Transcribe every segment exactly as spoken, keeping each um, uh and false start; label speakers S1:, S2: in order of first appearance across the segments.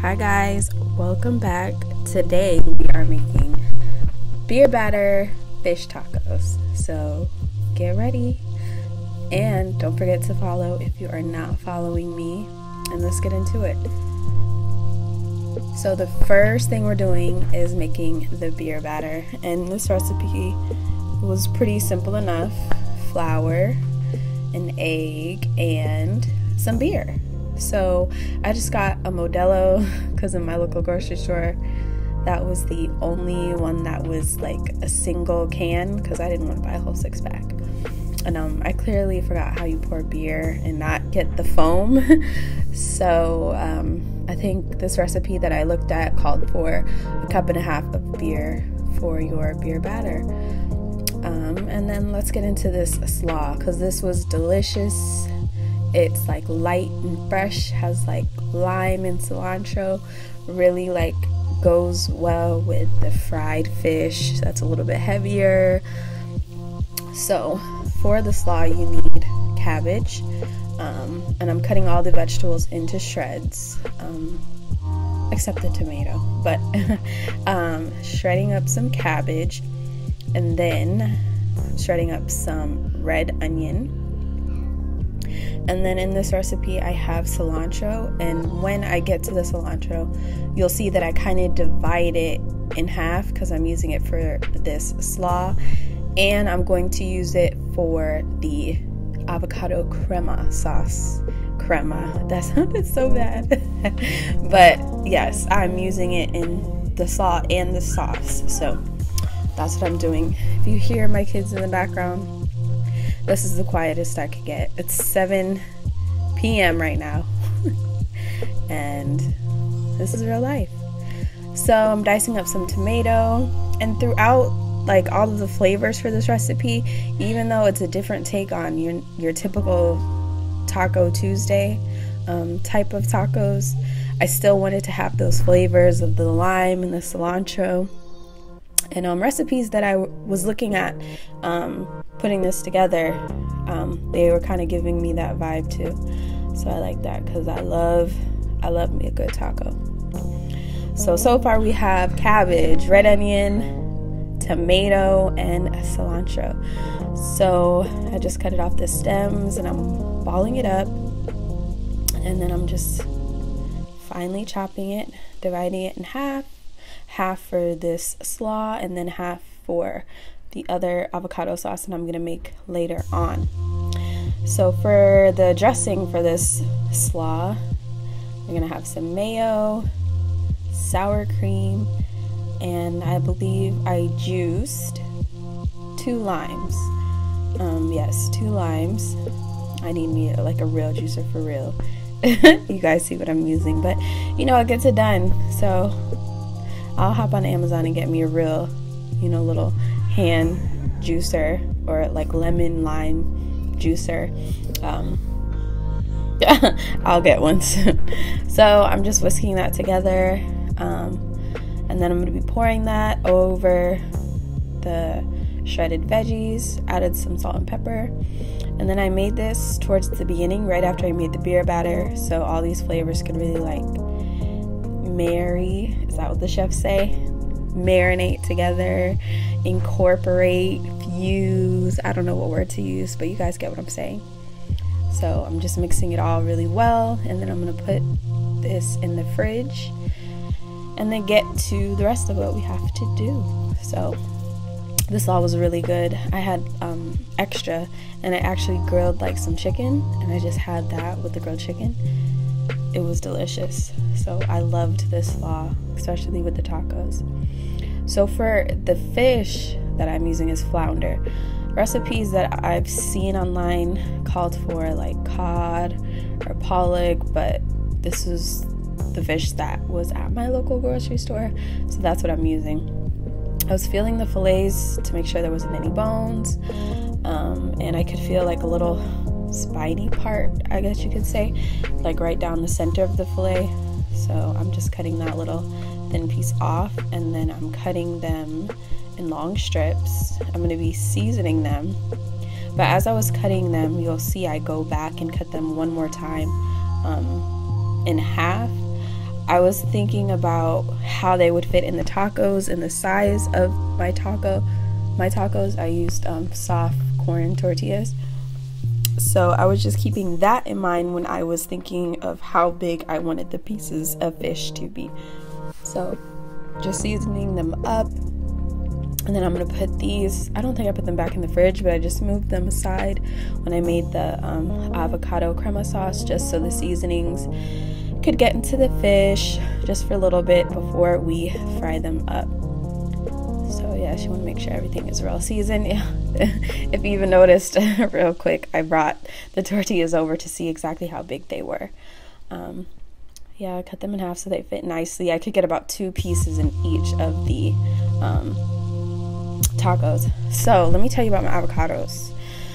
S1: Hi guys, welcome back. Today we are making beer batter fish tacos. So get ready and don't forget to follow if you are not following me, and let's get into it. So the first thing we're doing is making the beer batter, and this recipe was pretty simple enough. Flour, an egg, and some beer. So I just got a Modelo because in my local grocery store that was the only one that was like a single can, because I didn't want to buy a whole six pack. And um, I clearly forgot how you pour beer and not get the foam. So um, I think this recipe that I looked at called for a cup and a half of beer for your beer batter. Um, and then let's get into this slaw, because this was delicious. It's like light and fresh, has like lime and cilantro, really like goes well with the fried fish that's a little bit heavier. So for the slaw you need cabbage, um, and I'm cutting all the vegetables into shreds, um, except the tomato, but um, shredding up some cabbage, and then shredding up some red onion. And then in this recipe I have cilantro, and when I get to the cilantro you'll see that I kind of divide it in half because I'm using it for this slaw, and I'm going to use it for the avocado crema sauce. Crema, that sounded so bad. But yes, I'm using it in the slaw and the sauce, so that's what I'm doing. If you hear my kids in the background, this is the quietest I could get. It's seven p m right now and this is real life. So I'm dicing up some tomato, and throughout like all of the flavors for this recipe, even though it's a different take on your your typical Taco Tuesday um, type of tacos, I still wanted to have those flavors of the lime and the cilantro. And um, recipes that I w was looking at um, putting this together, um, they were kind of giving me that vibe too. So I like that because I love, I love me a good taco. So, so far we have cabbage, red onion, tomato, and cilantro. So I just cut it off the stems and I'm balling it up. And then I'm just finely chopping it, dividing it in half. Half for this slaw and then half for the other avocado sauce that I'm gonna make later on. So for the dressing for this slaw, we're gonna have some mayo, sour cream, and I believe I juiced two limes. Um, yes, two limes. I need me like a real juicer for real. You guys see what I'm using, but you know, it gets it done. So I'll hop on Amazon and get me a real, you know, little hand juicer, or like lemon lime juicer. Um, yeah, I'll get one soon. So I'm just whisking that together, um, and then I'm going to be pouring that over the shredded veggies, added some salt and pepper, and then I made this towards the beginning, right after I made the beer batter, so all these flavors could really like marry, is that what the chefs say? Marinate together, incorporate, fuse, I don't know what word to use, but you guys get what I'm saying. So I'm just mixing it all really well, and then I'm gonna put this in the fridge and then get to the rest of what we have to do. So this all was really good. I had um, extra, and I actually grilled like some chicken, and I just had that with the grilled chicken. It was delicious. So I loved this slaw, especially with the tacos. So for the fish that I'm using is flounder. Recipes that I've seen online called for like cod or pollock, but this is the fish that was at my local grocery store, so that's what I'm using. I was feeling the fillets to make sure there wasn't any bones, um, and I could feel like a little spiny part, I guess you could say, like right down the center of the fillet. So I'm just cutting that little thin piece off, and then I'm cutting them in long strips. I'm going to be seasoning them, but as I was cutting them, you'll see I go back and cut them one more time um, in half. I was thinking about how they would fit in the tacos and the size of my taco. My tacos, I used um, soft corn tortillas. So I was just keeping that in mind when I was thinking of how big I wanted the pieces of fish to be. So just seasoning them up. And then I'm going to put these, I don't think I put them back in the fridge, but I just moved them aside when I made the um, avocado crema sauce, just so the seasonings could get into the fish just for a little bit before we fry them up. So yeah, you want to make sure everything is well seasoned. If you even noticed, real quick, I brought the tortillas over to see exactly how big they were. Um, yeah, I cut them in half so they fit nicely. I could get about two pieces in each of the um, tacos. So let me tell you about my avocados.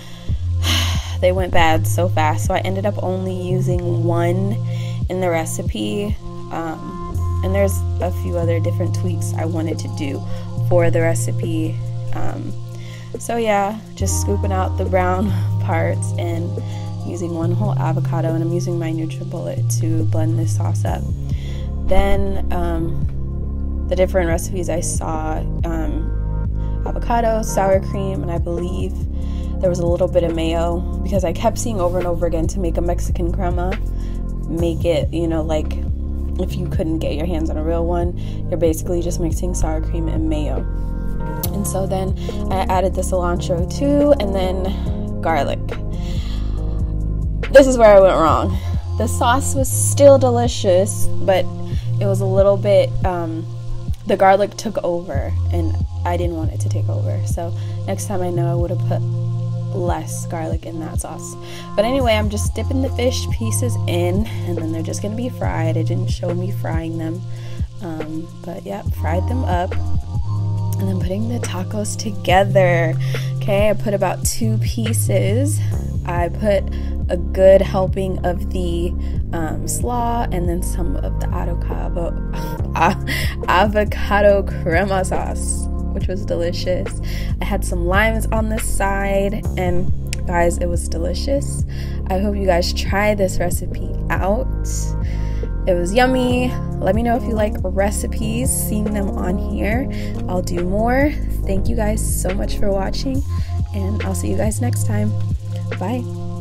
S1: They went bad so fast, so I ended up only using one in the recipe, um, and there's a few other different tweaks I wanted to do for the recipe. Um, so yeah, just scooping out the brown parts and using one whole avocado, and I'm using my NutriBullet to blend this sauce up. Then um, the different recipes I saw, um, avocado, sour cream, and I believe there was a little bit of mayo, because I kept seeing over and over again to make a Mexican crema, make it, you know, like if you couldn't get your hands on a real one, you're basically just mixing sour cream and mayo. And so then I added the cilantro too, and then garlic. This is where I went wrong. The sauce was still delicious, but it was a little bit, um, the garlic took over, and I didn't want it to take over. So next time I know I would have put less garlic in that sauce. But anyway, I'm just dipping the fish pieces in, and then they're just gonna be fried. It didn't show me frying them, um, but yeah, fried them up, and then putting the tacos together. Okay, I put about two pieces. I put a good helping of the um, slaw, and then some of the avocado avocado crema sauce, which was delicious. I had some limes on the side, and guys, it was delicious. I hope you guys try this recipe out. It was yummy. Let me know if you like recipes, seeing them on here. I'll do more. Thank you guys so much for watching, and I'll see you guys next time. Bye.